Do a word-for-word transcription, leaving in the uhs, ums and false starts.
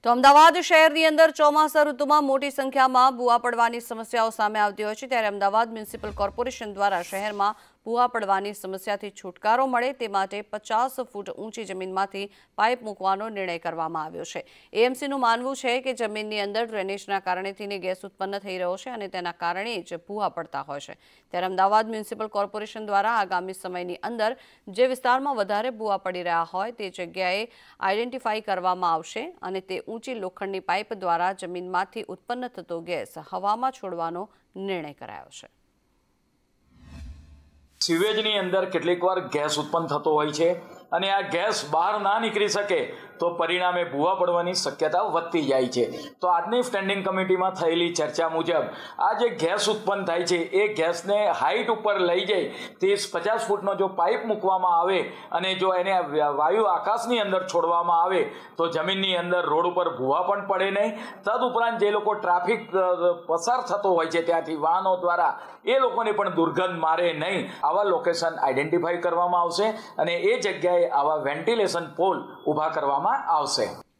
તો અમદાવાદ શહેરની અંદર ચોમાસા ઋતુમાં મોટી સંખ્યામાં ભૂવા પડવાની સમસ્યાઓ સામે આવતી હોય છે, ત્યારે અમદાવાદ મ્યુનિસિપલ કોર્પોરેશન દ્વારા શહેરમાં ભૂવા પડવાની સમસ્યાથી છુટકારો મળે તે માટે પચાસ ફૂટ ઊંચી જમીનમાંથી પાઇપ મૂકવાનો નિર્ણય કરવામાં આવ્યો છે। એએમસીનું માનવું છે કે જમીનની અંદર ડ્રેનેજના કારણેથી ગેસ ઉત્પન્ન થઈ રહ્યો છે અને તેના કારણે જ ભૂવા પડતા હોય છે। ત્યારે અમદાવાદ મ્યુનિસિપલ કોર્પોરેશન દ્વારા આગામી સમયની અંદર જે વિસ્તારમાં વધારે ભૂવા પડી રહ્યા હોય તે જગ્યાએ આઈડેન્ટિફાઈ કરવામાં આવશે અને તે ઊંચી લોખંડની પાઇપ દ્વારા જમીનમાંથી ઉત્પન્ન થતો ગેસ હવામાં છોડવાનો નિર્ણય કરાયો છે। सीवेजनी अंदर કેટલીકવાર ગેસ ઉત્પન્ન થતો હોય છે અને આ ગેસ બહાર ના નીકળી શકે તો પરિણામે ભૂવા પડવાની શક્યતા વધતી જાય છે। તો આજની સ્ટેન્ડિંગ કમિટીમાં થયેલી ચર્ચા મુજબ આ જે ગેસ ઉત્પન્ન થાય છે એ ગેસને હાઈટ ઉપર લઈ જઈ ત્રીસ પચાસ ફૂટનો જો પાઇપ મૂકવામાં આવે અને જો એને વાયુ આકાશની અંદર છોડવામાં આવે તો જમીનની અંદર રોડ ઉપર ભૂવા પણ પડે નહીં। તદુપરાંત જે લોકો ટ્રાફિક પસાર થતો હોય છે ત્યાંથી વાહનો દ્વારા એ લોકોને પણ દુર્ગંધ મારે નહીં। આવા લોકેશન આઈડેન્ટિફાઈ કરવામાં આવશે અને એ જગ્યાએ આવા વેન્ટિલેશન પોલ ઊભા કરવામાં આવશે।